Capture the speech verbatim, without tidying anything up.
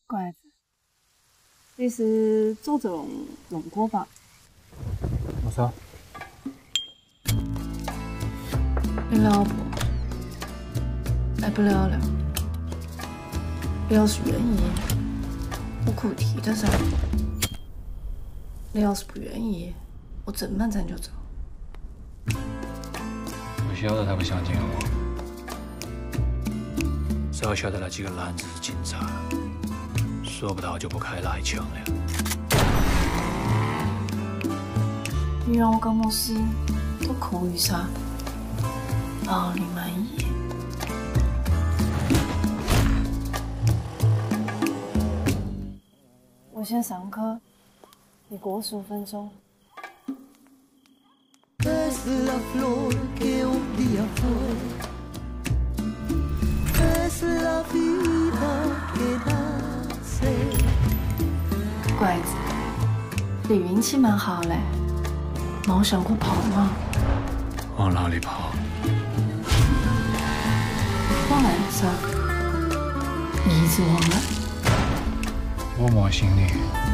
乖子，你是周子龙龙哥吧？ 没错。 你老婆来不了了。你要是愿意，我可以替他噻。你要是不愿意，我真满咱就走。 我晓得他不想见我，只要晓得那几个男子是警察，说不到就不开那一枪了。 你让我干么事都可以噻，只要你满意。我先上课，你过十五分钟。 Es la flor que un día fue, es la vida que nace。 乖子，你运气蛮好嘞，冇上过炮吗？ 往哪里跑？ 往岸上，一直往岸。 我没心理。